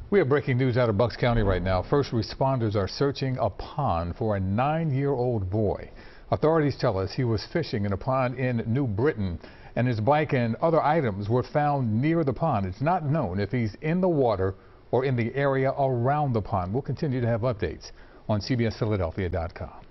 We have breaking news out of Bucks County right now. First responders are searching a pond for a 9-year-old boy. Authorities tell us he was fishing in a pond in New Britain, and his bike and other items were found near the pond. It's not known if he's in the water or in the area around the pond. We'll continue to have updates on CBSPhiladelphia.com.